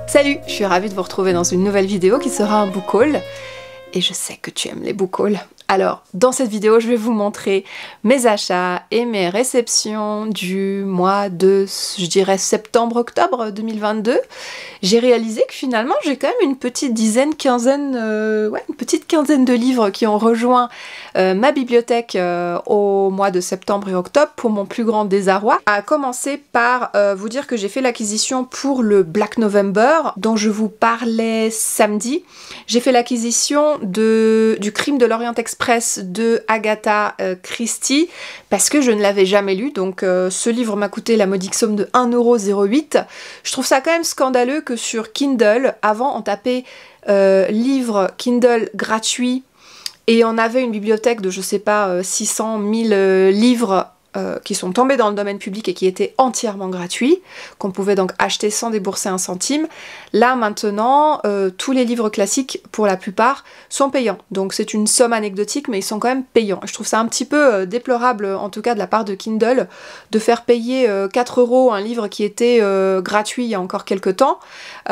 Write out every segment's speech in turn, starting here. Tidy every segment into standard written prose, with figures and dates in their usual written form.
Salut, je suis ravie de vous retrouver dans une nouvelle vidéo qui sera un book haul. Et je sais que tu aimes les book hauls. Alors, dans cette vidéo, je vais vous montrer mes achats et mes réceptions du mois de, je dirais, septembre-octobre 2022. J'ai réalisé que finalement, j'ai quand même une petite une petite quinzaine de livres qui ont rejoint ma bibliothèque au mois de septembre et octobre pour mon plus grand désarroi. À commencer par vous dire que j'ai fait l'acquisition pour le Black November dont je vous parlais samedi. J'ai fait l'acquisition du Crime de l'Orient Express de Agatha Christie parce que je ne l'avais jamais lu, donc ce livre m'a coûté la modique somme de 1,08 €. Je trouve ça quand même scandaleux que sur Kindle, avant on tapait livre Kindle gratuit et on avait une bibliothèque de je sais pas 600 000 livres qui sont tombés dans le domaine public et qui étaient entièrement gratuits, qu'on pouvait donc acheter sans débourser un centime. Là maintenant, tous les livres classiques, pour la plupart, sont payants. Donc c'est une somme anecdotique, mais ils sont quand même payants. Je trouve ça un petit peu déplorable, en tout cas de la part de Kindle, de faire payer 4 € un livre qui était gratuit il y a encore quelques temps,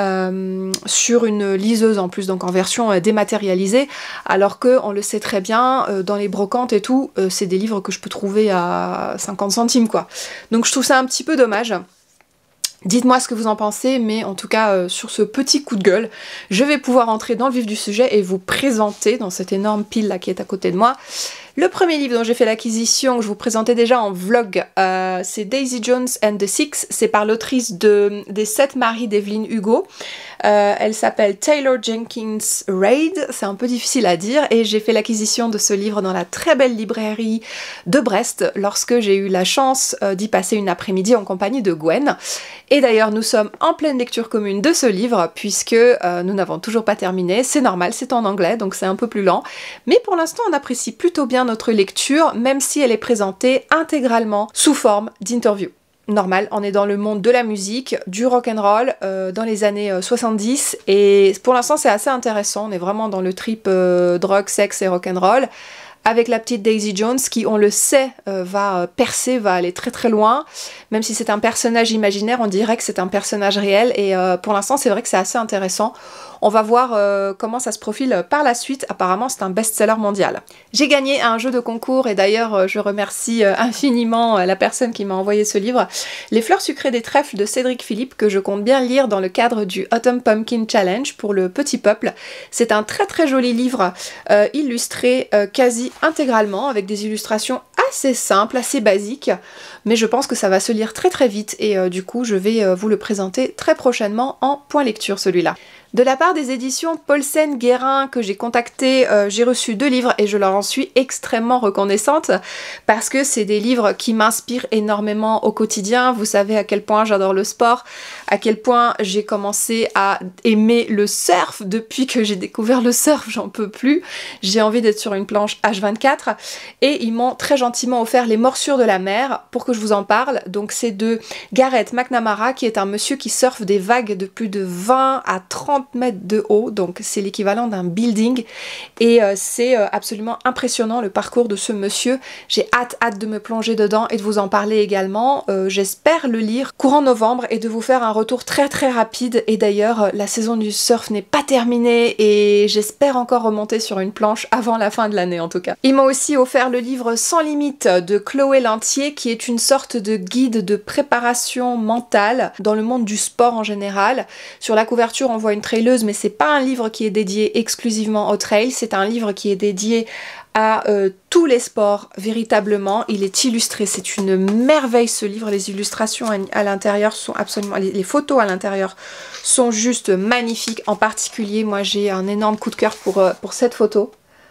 sur une liseuse en plus, donc en version dématérialisée, alors que, on le sait très bien, dans les brocantes et tout, c'est des livres que je peux trouver à 50 centimes quoi. Donc je trouve ça un petit peu dommage. Dites-moi ce que vous en pensez, mais en tout cas sur ce petit coup de gueule, je vais pouvoir entrer dans le vif du sujet et vous présenter dans cette énorme pile là qui est à côté de moi. Le premier livre dont j'ai fait l'acquisition, que je vous présentais déjà en vlog, c'est Daisy Jones and the Six. C'est par l'autrice des 7 maris d'Evelyn Hugo. Elle s'appelle Taylor Jenkins Reid, c'est un peu difficile à dire, et j'ai fait l'acquisition de ce livre dans la très belle librairie de Brest lorsque j'ai eu la chance d'y passer une après-midi en compagnie de Gwen. Et d'ailleurs nous sommes en pleine lecture commune de ce livre puisque nous n'avons toujours pas terminé. C'est normal, c'est en anglais donc c'est un peu plus lent, mais pour l'instant on apprécie plutôt bien notre lecture, même si elle est présentée intégralement sous forme d'interview. Normal, on est dans le monde de la musique, du rock'n'roll, dans les années 70, et pour l'instant c'est assez intéressant, on est vraiment dans le trip drogue, sexe et rock'n'roll, avec la petite Daisy Jones qui, on le sait, va percer, va aller très très loin. Même si c'est un personnage imaginaire, on dirait que c'est un personnage réel, et pour l'instant c'est vrai que c'est assez intéressant. On va voir comment ça se profile par la suite. Apparemment c'est un best-seller mondial. J'ai gagné un jeu de concours, et d'ailleurs je remercie infiniment la personne qui m'a envoyé ce livre. Les fleurs sucrées des trèfles de Cédric Philippe, que je compte bien lire dans le cadre du Autumn Pumpkin Challenge pour le petit peuple. C'est un très très joli livre illustré quasi intégralement, avec des illustrations assez simples, assez basiques, mais je pense que ça va se lire très très vite, et du coup je vais vous le présenter très prochainement en point lecture celui-là. De la part des éditions Paulsen-Guérin que j'ai contacté, j'ai reçu 2 livres et je leur en suis extrêmement reconnaissante parce que c'est des livres qui m'inspirent énormément au quotidien. Vous savez à quel point j'adore le sport, à quel point j'ai commencé à aimer le surf. Depuis que j'ai découvert le surf, j'en peux plus. J'ai envie d'être sur une planche H24, et ils m'ont très gentiment offert Les Morsures de la mer pour que je vous en parle. Donc c'est de Gareth McNamara, qui est un monsieur qui surfe des vagues de plus de 20 à 30 mètres de haut, donc c'est l'équivalent d'un building, et c'est absolument impressionnant le parcours de ce monsieur. J'ai hâte de me plonger dedans et de vous en parler également. J'espère le lire courant novembre et de vous faire un retour très très rapide, et d'ailleurs la saison du surf n'est pas terminée et j'espère encore remonter sur une planche avant la fin de l'année en tout cas. Ils m'ont aussi offert le livre Sans limite de Chloé Lantier, qui est une sorte de guide de préparation mentale dans le monde du sport en général. Sur la couverture on voit une traileuse, mais c'est pas un livre qui est dédié exclusivement au trail, c'est un livre qui est dédié à tous les sports véritablement. Il est illustré, c'est une merveille ce livre, les illustrations à l'intérieur sont absolument, les photos à l'intérieur sont juste magnifiques. En particulier moi j'ai un énorme coup de cœur pour cette photo.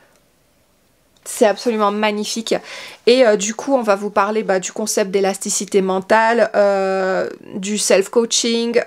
C'est absolument magnifique, et du coup on va vous parler du concept d'élasticité mentale, du self-coaching,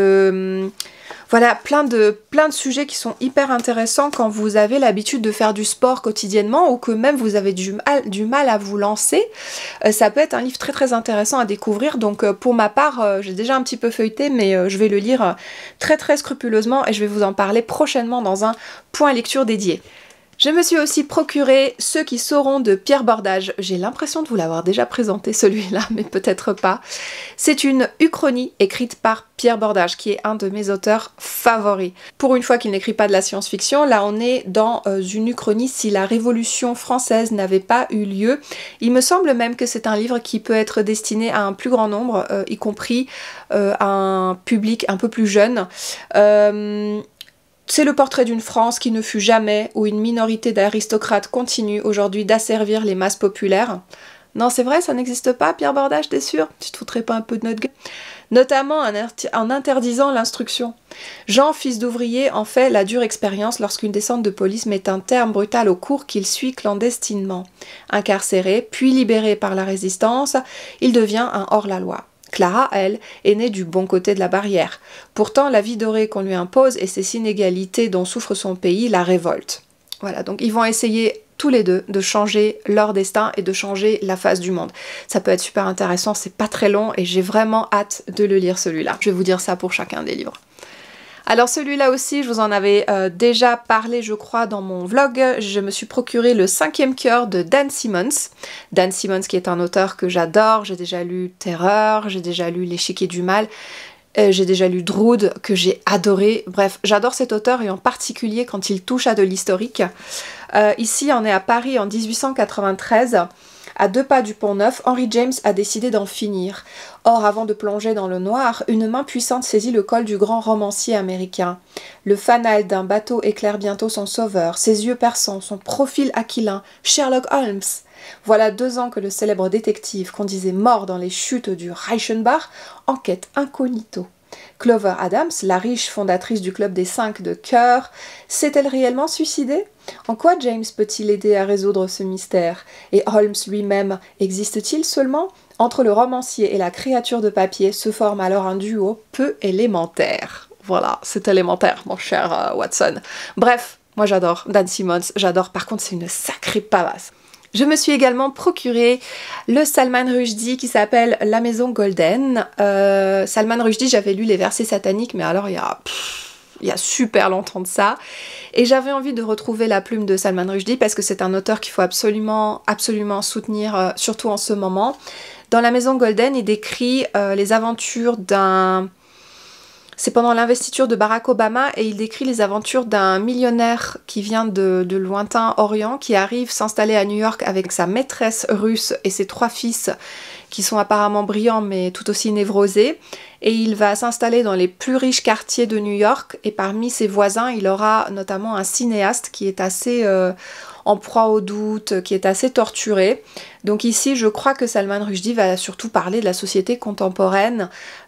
voilà, plein de sujets qui sont hyper intéressants quand vous avez l'habitude de faire du sport quotidiennement, ou que même vous avez du mal à vous lancer. Ça peut être un livre très très intéressant à découvrir, donc pour ma part j'ai déjà un petit peu feuilleté, mais je vais le lire très très scrupuleusement et je vais vous en parler prochainement dans un point lecture dédié. Je me suis aussi procuré Ceux qui sauront de Pierre Bordage. J'ai l'impression de vous l'avoir déjà présenté celui-là, mais peut-être pas. C'est une uchronie écrite par Pierre Bordage, qui est un de mes auteurs favoris. Pour une fois qu'il n'écrit pas de la science-fiction, là on est dans une uchronie si la Révolution française n'avait pas eu lieu. Il me semble même que c'est un livre qui peut être destiné à un plus grand nombre, y compris à un public un peu plus jeune. C'est le portrait d'une France qui ne fut jamais, où une minorité d'aristocrates continue aujourd'hui d'asservir les masses populaires. Non, c'est vrai, ça n'existe pas, Pierre Bordage, t'es sûr? Tu te foutrais pas un peu de notre gueule? Notamment en interdisant l'instruction. Jean, fils d'ouvrier, en fait la dure expérience lorsqu'une descente de police met un terme brutal au cours qu'il suit clandestinement. Incarcéré, puis libéré par la résistance, il devient un hors-la-loi. Clara, elle, est née du bon côté de la barrière. Pourtant, la vie dorée qu'on lui impose et ces inégalités dont souffre son pays la révoltent. Voilà, donc ils vont essayer tous les deux de changer leur destin et de changer la face du monde. Ça peut être super intéressant, c'est pas très long et j'ai vraiment hâte de le lire celui-là. Je vais vous dire ça pour chacun des livres. Alors celui-là aussi, je vous en avais déjà parlé, je crois, dans mon vlog. Je me suis procuré Le 5e cœur de Dan Simmons. Dan Simmons qui est un auteur que j'adore. J'ai déjà lu Terreur, j'ai déjà lu L'échiquier du mal, j'ai déjà lu Drood, que j'ai adoré. Bref, j'adore cet auteur et en particulier quand il touche à de l'historique. Ici, on est à Paris en 1893. À 2 pas du Pont-Neuf, Henry James a décidé d'en finir. Or, avant de plonger dans le noir, une main puissante saisit le col du grand romancier américain. Le fanal d'un bateau éclaire bientôt son sauveur, ses yeux perçants, son profil aquilin, Sherlock Holmes. Voilà 2 ans que le célèbre détective qu'on disait mort dans les chutes du Reichenbach enquête incognito. Clover Adams, la riche fondatrice du Club des 5 de cœur, s'est-elle réellement suicidée? En quoi James peut-il aider à résoudre ce mystère? Et Holmes lui-même, existe-t-il seulement? Entre le romancier et la créature de papier se forme alors un duo peu élémentaire. Voilà, c'est élémentaire, mon cher Watson. Bref, moi j'adore Dan Simmons, j'adore. Par contre, c'est une sacrée pavasse. Je me suis également procuré le Salman Rushdie qui s'appelle La Maison Golden. Salman Rushdie, j'avais lu Les Versets sataniques, mais alors il y a super longtemps de ça. Et j'avais envie de retrouver la plume de Salman Rushdie parce que c'est un auteur qu'il faut absolument soutenir, surtout en ce moment. Dans La Maison Golden, il décrit les aventures d'un... C'est pendant l'investiture de Barack Obama et il décrit les aventures d'un millionnaire qui vient de lointain Orient, qui arrive s'installer à New York avec sa maîtresse russe et ses 3 fils qui sont apparemment brillants mais tout aussi névrosés. Et il va s'installer dans les plus riches quartiers de New York et parmi ses voisins, il aura notamment un cinéaste qui est assez en proie au doute, qui est assez torturé. Donc ici, je crois que Salman Rushdie va surtout parler de la société contemporaine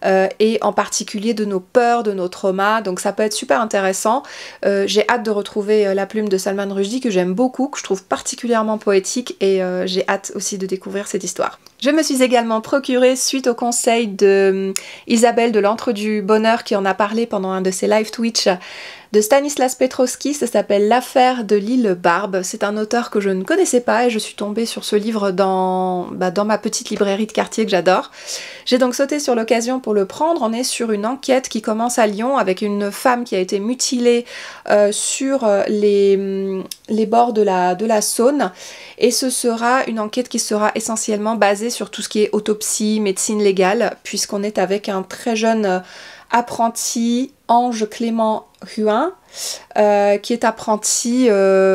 et en particulier de nos peurs, de nos traumas. Donc ça peut être super intéressant. J'ai hâte de retrouver la plume de Salman Rushdie que j'aime beaucoup, que je trouve particulièrement poétique et j'ai hâte aussi de découvrir cette histoire. Je me suis également procuré, suite au conseil de Isabelle de l'Antre du Bonheur qui en a parlé pendant un de ses live Twitch, de Stanislas Petrowski, ça s'appelle L'affaire de l'île Barbe. C'est un auteur que je ne connaissais pas et je suis tombée sur ce livre dans ma petite librairie de quartier que j'adore. J'ai donc sauté sur l'occasion pour le prendre. On est sur une enquête qui commence à Lyon avec une femme qui a été mutilée sur les bords de la Saône. Et ce sera une enquête qui sera essentiellement basée sur tout ce qui est autopsie, médecine légale, puisqu'on est avec un très jeune apprenti, Ange Clément Huin, qui est apprenti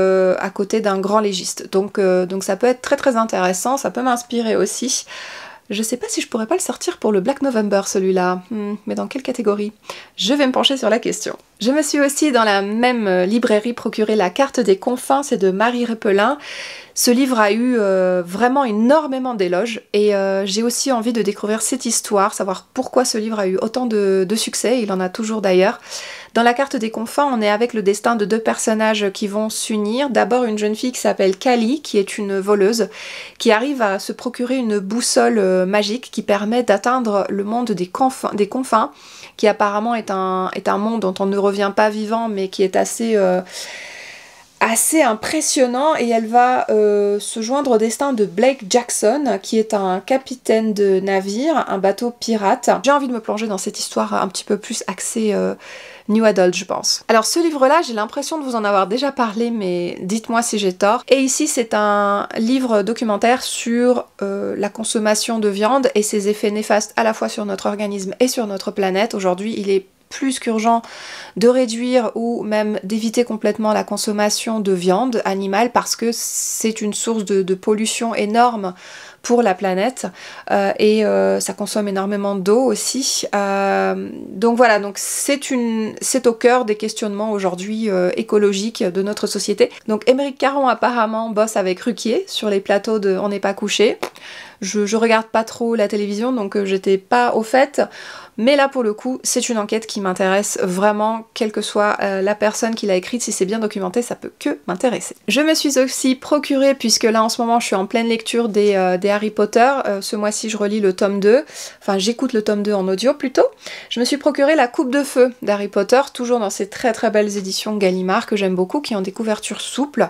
à côté d'un grand légiste. Donc ça peut être très très intéressant, ça peut m'inspirer aussi. Je sais pas si je pourrais pas le sortir pour le Black November celui-là, mais dans quelle catégorie? Je vais me pencher sur la question. Je me suis aussi dans la même librairie procuré La Carte des confins, c'est de Marie Repelin. Ce livre a eu vraiment énormément d'éloges et j'ai aussi envie de découvrir cette histoire, savoir pourquoi ce livre a eu autant de succès, il en a toujours d'ailleurs. Dans La Carte des confins, on est avec le destin de 2 personnages qui vont s'unir. D'abord une jeune fille qui s'appelle Kali, qui est une voleuse, qui arrive à se procurer une boussole magique qui permet d'atteindre le monde des confins, qui apparemment est un monde dont on ne revient pas vivant, mais qui est assez assez impressionnant et elle va se joindre au destin de Blake Jackson, qui est un capitaine de navire, un bateau pirate. J'ai envie de me plonger dans cette histoire un petit peu plus axée New Adult, je pense. Alors ce livre-là, j'ai l'impression de vous en avoir déjà parlé, mais dites-moi si j'ai tort. Et ici, c'est un livre documentaire sur la consommation de viande et ses effets néfastes à la fois sur notre organisme et sur notre planète. Aujourd'hui, il est plus qu'urgent de réduire ou même d'éviter complètement la consommation de viande animale parce que c'est une source de pollution énorme pour la planète et ça consomme énormément d'eau aussi. Donc voilà, donc c'est au cœur des questionnements aujourd'hui écologiques de notre société. Donc Émeric Caron apparemment bosse avec Ruquier sur les plateaux de On n'est pas couché. Je regarde pas trop la télévision donc j'étais pas au fait. Mais là pour le coup c'est une enquête qui m'intéresse vraiment, quelle que soit la personne qui l'a écrite, si c'est bien documenté ça peut que m'intéresser. Je me suis aussi procuré, puisque là en ce moment je suis en pleine lecture des Harry Potter, ce mois-ci je relis le tome 2, enfin j'écoute le tome 2 en audio plutôt, je me suis procuré la Coupe de Feu d'Harry Potter, toujours dans ces très très belles éditions Gallimard que j'aime beaucoup, qui ont des couvertures souples,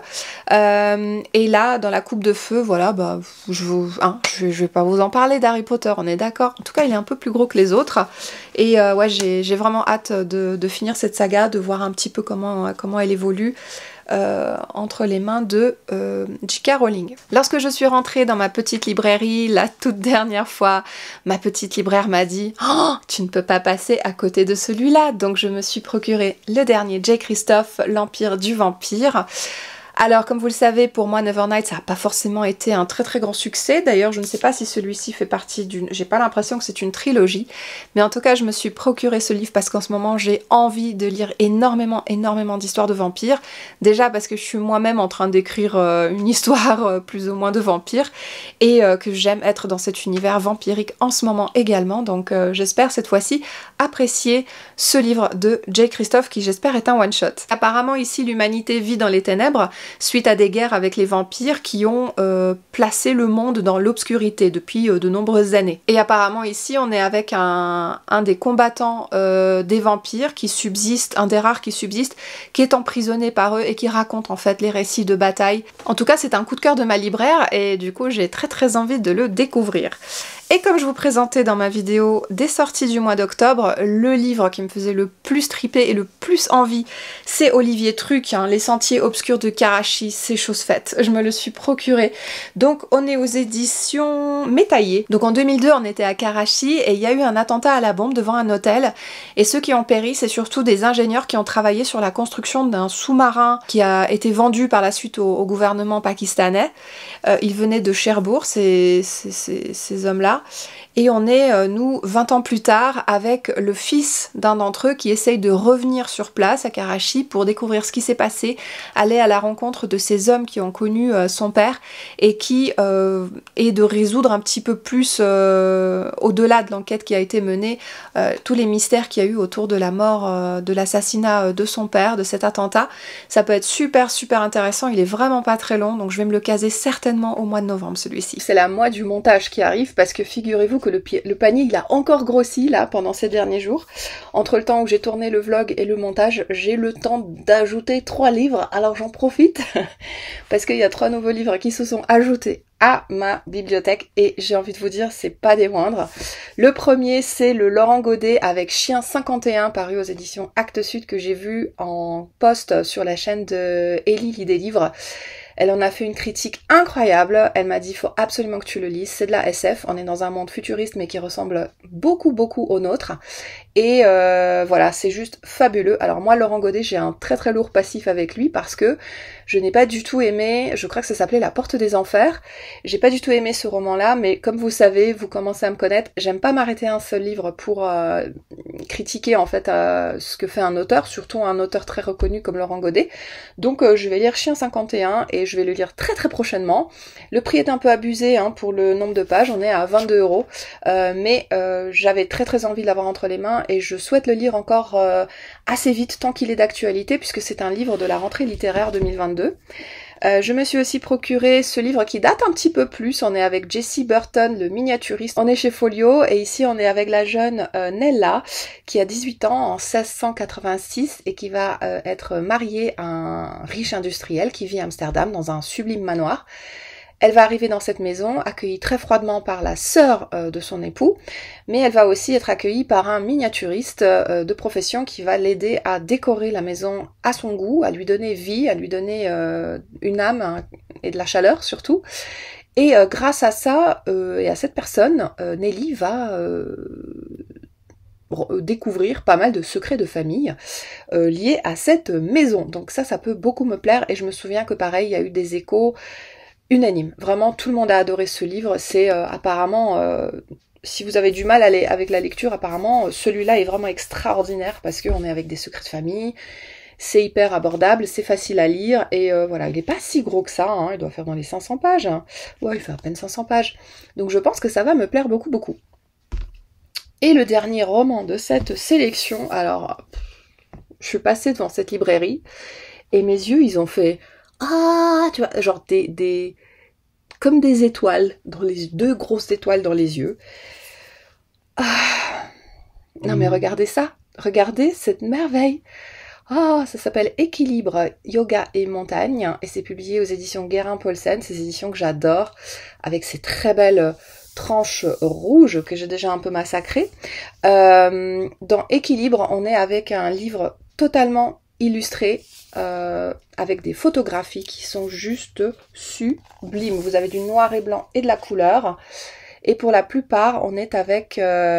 et là dans la Coupe de Feu, voilà, bah je vais pas vous en parler d'Harry Potter, on est d'accord, en tout cas il est un peu plus gros que les autres. Et ouais, j'ai vraiment hâte de finir cette saga, de voir un petit peu comment elle évolue entre les mains de J.K. Rowling. Lorsque je suis rentrée dans ma petite librairie la toute dernière fois, ma petite libraire m'a dit « Oh, tu ne peux pas passer à côté de celui-là !» Donc je me suis procuré le dernier J. Christophe, l'Empire du Vampire. Alors, comme vous le savez, pour moi, Nevernight, ça n'a pas forcément été un très très grand succès. D'ailleurs, je ne sais pas si celui-ci fait partie d'une... J'ai pas l'impression que c'est une trilogie. Mais en tout cas, je me suis procuré ce livre parce qu'en ce moment, j'ai envie de lire énormément d'histoires de vampires. Déjà parce que je suis moi-même en train d'écrire une histoire plus ou moins de vampires. Et que j'aime être dans cet univers vampirique en ce moment également. Donc, j'espère cette fois-ci apprécier ce livre de J. Christophe qui, j'espère, est un one-shot. Apparemment, ici, l'humanité vit dans les ténèbres suite à des guerres avec les vampires qui ont placé le monde dans l'obscurité depuis de nombreuses années. Et apparemment ici on est avec un des combattants des vampires qui subsiste, un des rares qui subsiste, qui est emprisonné par eux et qui raconte en fait les récits de bataille. En tout cas c'est un coup de cœur de ma libraire et du coup j'ai très très envie de le découvrir. Et comme je vous présentais dans ma vidéo des sorties du mois d'octobre, le livre qui me faisait le plus triper et le plus envie, c'est Olivier Truc, hein, Les Sentiers Obscurs de Karachi, c'est chose faite. Je me le suis procuré. Donc on est aux éditions Métaillé. Donc en 2002, on était à Karachi et il y a eu un attentat à la bombe devant un hôtel. Et ceux qui ont péri, c'est surtout des ingénieurs qui ont travaillé sur la construction d'un sous-marin qui a été vendu par la suite au gouvernement pakistanais. Ils venaient de Cherbourg, ces hommes-là. Et on est, nous, 20 ans plus tard, avec le fils d'un d'entre eux qui essaye de revenir sur place à Karachi pour découvrir ce qui s'est passé, aller à la rencontre de ces hommes qui ont connu son père et qui est de résoudre un petit peu plus, au-delà de l'enquête qui a été menée, tous les mystères qu'il y a eu autour de la mort, de l'assassinat de son père, de cet attentat. Ça peut être super super intéressant, il est vraiment pas très long, donc je vais me le caser certainement au mois de novembre celui-ci. C'est la moi du montage qui arrive parce que figurez-vous que le panier il a encore grossi là pendant ces derniers jours. Entre le temps où j'ai tourné le vlog et le montage, j'ai le temps d'ajouter 3 livres, alors j'en profite parce qu'il y a 3 nouveaux livres qui se sont ajoutés à ma bibliothèque et j'ai envie de vous dire c'est pas des moindres. Le premier c'est le Laurent Godet avec Chien 51 paru aux éditions Actes Sud que j'ai vu en post sur la chaîne de Ellie lit des livres. Elle en a fait une critique incroyable, elle m'a dit faut absolument que tu le lises, c'est de la SF, on est dans un monde futuriste mais qui ressemble beaucoup au nôtre. Et voilà, c'est juste fabuleux. Alors moi, Laurent Godet, j'ai un très très lourd passif avec lui parce que je n'ai pas du tout aimé, je crois que ça s'appelait La Porte des Enfers. J'ai pas du tout aimé ce roman-là, mais comme vous savez, vous commencez à me connaître, j'aime pas m'arrêter à un seul livre pour critiquer en fait ce que fait un auteur, surtout un auteur très reconnu comme Laurent Godet. Donc je vais lire Chien 51 et je vais le lire très très prochainement. Le prix est un peu abusé hein, pour le nombre de pages, on est à 22 €, mais j'avais très très envie de l'avoir entre les mains et je souhaite le lire encore assez vite tant qu'il est d'actualité puisque c'est un livre de la rentrée littéraire 2022. Je me suis aussi procuré ce livre qui date un petit peu plus. On est avec Jessie Burton, le miniaturiste. On est chez Folio et ici on est avec la jeune Nella qui a 18 ans en 1686 et qui va être mariée à un riche industriel qui vit à Amsterdam dans un sublime manoir. Elle va arriver dans cette maison, accueillie très froidement par la sœur de son époux, mais elle va aussi être accueillie par un miniaturiste de profession qui va l'aider à décorer la maison à son goût, à lui donner vie, à lui donner une âme hein, et de la chaleur surtout. Et grâce à ça et à cette personne, Nelly va découvrir pas mal de secrets de famille liés à cette maison. Donc ça peut beaucoup me plaire et je me souviens que pareil, il y a eu des échos unanime. Vraiment, tout le monde a adoré ce livre. C'est apparemment, si vous avez du mal avec la lecture, apparemment, celui-là est vraiment extraordinaire parce qu'on est avec des secrets de famille. C'est hyper abordable, c'est facile à lire et voilà, il n'est pas si gros que ça. Hein, il doit faire dans les 500 pages. Hein. Ouais, il fait à peine 500 pages. Donc je pense que ça va me plaire beaucoup, beaucoup. Et le dernier roman de cette sélection, alors, je suis passée devant cette librairie et mes yeux, ils ont fait... Ah, tu vois, genre comme des étoiles, deux grosses étoiles dans les yeux. Ah, non mais regardez ça, regardez cette merveille. Ah, ça s'appelle Équilibre, Yoga et Montagne et c'est publié aux éditions Guérin-Paulsen, ces éditions que j'adore, avec ces très belles tranches rouges que j'ai déjà un peu massacrées. Dans Équilibre, on est avec un livre totalement illustré, avec des photographies qui sont juste sublimes. Vous avez du noir et blanc et de la couleur. Et pour la plupart, on est avec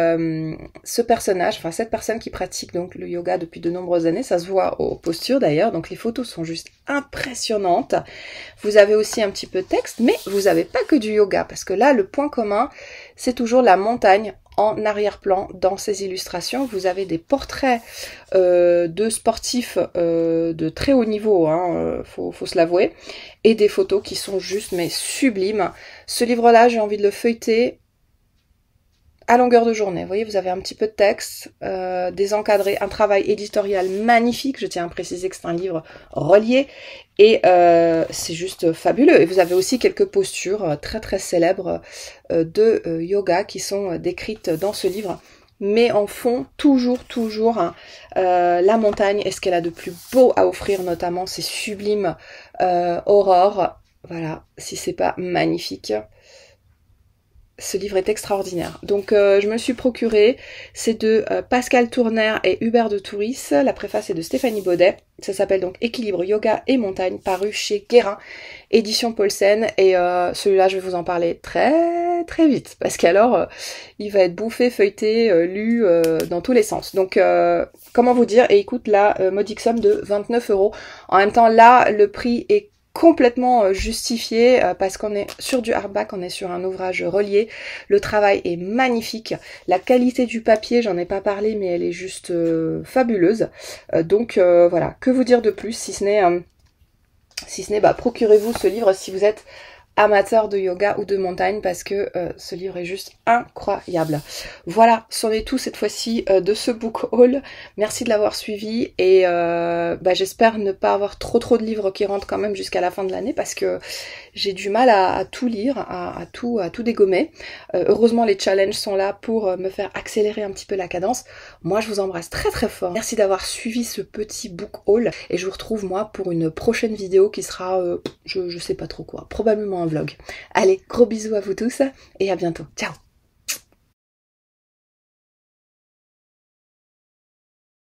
ce personnage, enfin cette personne qui pratique donc le yoga depuis de nombreuses années. Ça se voit aux postures d'ailleurs, donc les photos sont juste impressionnantes. Vous avez aussi un petit peu de texte, mais vous n'avez pas que du yoga, parce que là, le point commun, c'est toujours la montagne en arrière-plan dans ces illustrations. Vous avez des portraits de sportifs de très haut niveau, hein, faut se l'avouer, et des photos qui sont juste mais sublimes. Ce livre-là, j'ai envie de le feuilleter à longueur de journée. Vous voyez, vous avez un petit peu de texte, des encadrés, un travail éditorial magnifique. Je tiens à préciser que c'est un livre relié et c'est juste fabuleux. Et vous avez aussi quelques postures très très célèbres de yoga qui sont décrites dans ce livre. Mais en fond, toujours la montagne et ce qu'elle a de plus beau à offrir, notamment ces sublimes aurores. Voilà, si c'est pas magnifique. Ce livre est extraordinaire. Donc je me suis procuré, c'est de Pascal Tournaire et Hubert de Touris. La préface est de Stéphanie Baudet. Ça s'appelle donc Équilibre, Yoga et Montagne, paru chez Guérin, édition Paulsen. Et celui-là, je vais vous en parler très très vite, parce qu'alors il va être bouffé, feuilleté, lu dans tous les sens. Donc comment vous dire, et il coûte la modique somme de 29 €. En même temps, là, le prix est complètement justifié parce qu'on est sur du hardback, on est sur un ouvrage relié, le travail est magnifique, la qualité du papier, j'en ai pas parlé mais elle est juste fabuleuse, donc voilà, que vous dire de plus si ce n'est procurez-vous ce livre si vous êtes amateur de yoga ou de montagne parce que ce livre est juste incroyable. Voilà, c'en est tout cette fois-ci de ce book haul. Merci de l'avoir suivi et j'espère ne pas avoir trop de livres qui rentrent quand même jusqu'à la fin de l'année parce que j'ai du mal à tout lire, à tout dégommer. Heureusement les challenges sont là pour me faire accélérer un petit peu la cadence. Moi je vous embrasse très très fort. Merci d'avoir suivi ce petit book haul et je vous retrouve moi pour une prochaine vidéo qui sera, je sais pas trop quoi, probablement un vlog. Allez, gros bisous à vous tous et à bientôt. Ciao!